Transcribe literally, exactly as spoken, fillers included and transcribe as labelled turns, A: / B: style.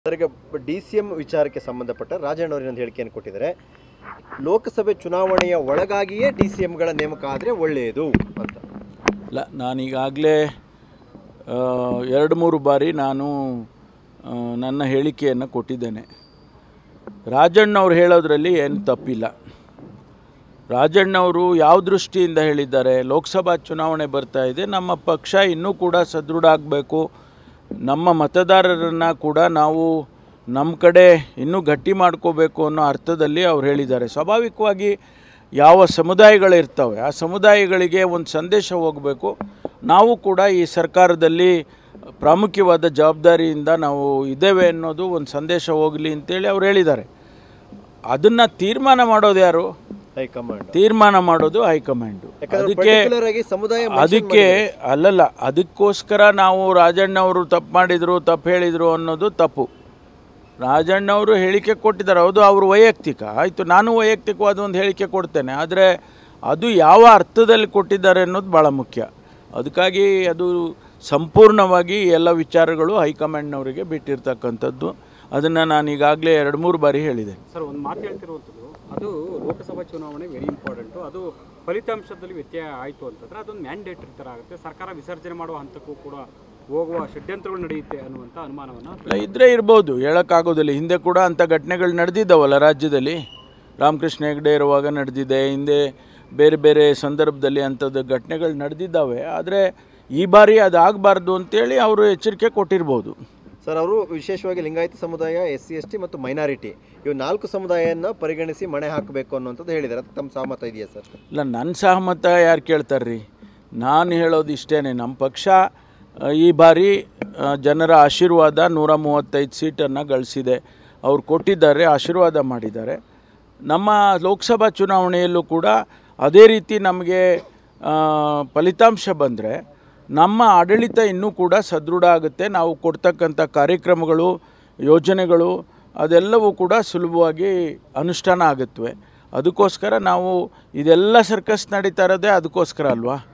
A: ಅದರಿಗೆ D C M ವಿಚಾರಕ್ಕೆ ಸಂಬಂಧಪಟ್ಟ ರಾಜಣ್ಣ ಅವರು ಒಂದು ಹೇಳಿಕೆಯನ್ನು ಕೊಟ್ಟಿದ್ದಾರೆ. ಲೋಕಸಭೆ ಚುನಾವಣೆಯ ಒಳಗಾಗಿಯೇ ಡಿ ಸಿ ಎಂಗಳ ನೇಮಕ ಆದರೆ ಒಳ್ಳೆಯದು ಅಂತ.
B: ಇಲ್ಲ, ನಾನೀಗಾಗಲೇ ಎರಡು ಮೂರು ಬಾರಿ ನಾನು ನನ್ನ ಹೇಳಿಕೆಯನ್ನು ಕೊಟ್ಟಿದ್ದೇನೆ. ರಾಜಣ್ಣವ್ರು ಹೇಳೋದ್ರಲ್ಲಿ ಏನು ತಪ್ಪಿಲ್ಲ. ರಾಜಣ್ಣವರು ಯಾವ ದೃಷ್ಟಿಯಿಂದ ಹೇಳಿದ್ದಾರೆ, ಲೋಕಸಭಾ ಚುನಾವಣೆ ಬರ್ತಾ ಇದೆ, ನಮ್ಮ ಪಕ್ಷ ಇನ್ನೂ ಕೂಡ ಸದೃಢ ಆಗಬೇಕು, ನಮ್ಮ ಮತದಾರರನ್ನು ಕೂಡ ನಾವು ನಮ್ಮ ಕಡೆ ಇನ್ನೂ ಗಟ್ಟಿ ಮಾಡ್ಕೋಬೇಕು ಅನ್ನೋ ಅರ್ಥದಲ್ಲಿ ಅವ್ರು ಹೇಳಿದ್ದಾರೆ. ಸ್ವಾಭಾವಿಕವಾಗಿ ಯಾವ ಸಮುದಾಯಗಳಿರ್ತವೆ ಆ ಸಮುದಾಯಗಳಿಗೆ ಒಂದು ಸಂದೇಶ ಹೋಗಬೇಕು. ನಾವು ಕೂಡ ಈ ಸರ್ಕಾರದಲ್ಲಿ ಪ್ರಾಮುಖ್ಯವಾದ ಜವಾಬ್ದಾರಿಯಿಂದ ನಾವು ಇದ್ದೇವೆ ಅನ್ನೋದು ಒಂದು ಸಂದೇಶ ಹೋಗಲಿ ಅಂತೇಳಿ ಅವ್ರು ಹೇಳಿದ್ದಾರೆ. ಅದನ್ನು ತೀರ್ಮಾನ ಮಾಡೋದು ಯಾರು?
A: ಹೈಕಮಾಂಡ್.
B: ತೀರ್ಮಾನ ಮಾಡೋದು ಹೈಕಮಾಂಡು. ಅದಕ್ಕೆ ಅದಕ್ಕೆ ಅಲ್ಲಲ್ಲ, ಅದಕ್ಕೋಸ್ಕರ ನಾವು ರಾಜಣ್ಣವರು ತಪ್ಪು ಮಾಡಿದರು, ತಪ್ಪು ಹೇಳಿದರು ಅನ್ನೋದು ತಪ್ಪು. ರಾಜಣ್ಣವರು ಹೇಳಿಕೆ ಕೊಟ್ಟಿದ್ದಾರೆ, ಹೌದು, ಅವರು ವೈಯಕ್ತಿಕ ಆಯಿತು, ನಾನು ವೈಯಕ್ತಿಕವಾದ ಒಂದು ಹೇಳಿಕೆ ಕೊಡ್ತೇನೆ. ಆದರೆ ಅದು ಯಾವ ಅರ್ಥದಲ್ಲಿ ಕೊಟ್ಟಿದ್ದಾರೆ ಅನ್ನೋದು ಭಾಳ ಮುಖ್ಯ. ಅದಕ್ಕಾಗಿ ಅದು ಸಂಪೂರ್ಣವಾಗಿ ಎಲ್ಲ ವಿಚಾರಗಳು ಹೈಕಮಾಂಡ್ನವರಿಗೆ ಬಿಟ್ಟಿರ್ತಕ್ಕಂಥದ್ದು. ಅದನ್ನು ನಾನು ಈಗಾಗಲೇ ಎರಡು ಮೂರು ಬಾರಿ ಹೇಳಿದೆ.
C: ಸರ್, ಒಂದು ಮಾತು ಹೇಳ್ತಿರುವಂಥದ್ದು, ಅದು ಲೋಕಸಭಾ ಚುನಾವಣೆ ವೆರಿ ಇಂಪಾರ್ಟೆಂಟು. ಅದು ಫಲಿತಾಂಶದಲ್ಲಿ ವ್ಯತ್ಯಯ ಆಯಿತು ಅಂತಂದರೆ ಅದೊಂದು ಮ್ಯಾಂಡೇಟ್ರಿ ಥರ ಆಗುತ್ತೆ. ಸರ್ಕಾರ ವಿಸರ್ಜನೆ ಮಾಡುವ ಹಂತಕ್ಕೂ ಕೂಡ ಹೋಗುವ ಷಡ್ಯಂತ್ರಗಳು ನಡೆಯುತ್ತೆ ಅನ್ನುವಂಥ ಅನುಮಾನವನ್ನು
B: ಇದ್ದರೆ ಇರ್ಬೋದು, ಹೇಳೋಕ್ಕಾಗೋದಿಲ್ಲ. ಹಿಂದೆ ಕೂಡ ಅಂಥ ಘಟನೆಗಳು ನಡೆದಿದ್ದಾವಲ್ಲ ರಾಜ್ಯದಲ್ಲಿ. ರಾಮಕೃಷ್ಣ ಹೆಗಡೆ ಇರುವಾಗ ನಡೆದಿದೆ, ಹಿಂದೆ ಬೇರೆ ಬೇರೆ ಸಂದರ್ಭದಲ್ಲಿ ಅಂಥದ್ದು ಘಟನೆಗಳು ನಡೆದಿದ್ದಾವೆ. ಆದರೆ ಈ ಬಾರಿ ಅದಾಗಬಾರ್ದು ಅಂತೇಳಿ ಅವರು ಎಚ್ಚರಿಕೆ ಕೊಟ್ಟಿರ್ಬೋದು.
A: ಸರ್, ಅವರು ವಿಶೇಷವಾಗಿ ಲಿಂಗಾಯತ ಸಮುದಾಯ, ಎಸ್ ಸಿ ಎಸ್ ಟಿ ಮತ್ತು ಮೈನಾರಿಟಿ ಇವು ನಾಲ್ಕು ಸಮುದಾಯವನ್ನು ಪರಿಗಣಿಸಿ ಮಣೆ ಹಾಕಬೇಕು ಅನ್ನೋಂಥದ್ದು ಹೇಳಿದ್ದಾರೆ. ತಮ್ಮ ಸಹಮತ ಇದೆಯಾ ಸರ್?
B: ಇಲ್ಲ, ನನ್ನ ಸಹಮತ ಯಾರು ಕೇಳ್ತಾರೆ ರೀ? ನಾನು ಹೇಳೋದು ಇಷ್ಟೇ, ನಮ್ಮ ಪಕ್ಷ ಈ ಬಾರಿ ಜನರ ಆಶೀರ್ವಾದ ನೂರ ಮೂವತ್ತೈದು ಸೀಟನ್ನು ಗಳಿಸಿದೆ. ಅವ್ರು ಕೊಟ್ಟಿದ್ದಾರೆ, ಆಶೀರ್ವಾದ ಮಾಡಿದ್ದಾರೆ. ನಮ್ಮ ಲೋಕಸಭಾ ಚುನಾವಣೆಯಲ್ಲೂ ಕೂಡ ಅದೇ ರೀತಿ ನಮಗೆ ಫಲಿತಾಂಶ ಬಂದರೆ ನಮ್ಮ ಆಡಳಿತ ಇನ್ನೂ ಕೂಡ ಸದೃಢ ಆಗುತ್ತೆ. ನಾವು ಕೊಡ್ತಕ್ಕಂಥ ಕಾರ್ಯಕ್ರಮಗಳು, ಯೋಜನೆಗಳು ಅದೆಲ್ಲವೂ ಕೂಡ ಸುಲಭವಾಗಿ ಅನುಷ್ಠಾನ ಆಗುತ್ತವೆ. ಅದಕ್ಕೋಸ್ಕರ ನಾವು ಇದೆಲ್ಲ ಸರ್ಕಸ್ ನಡೀತಾ ಇರೋದೇ ಅದಕ್ಕೋಸ್ಕರ ಅಲ್ವಾ?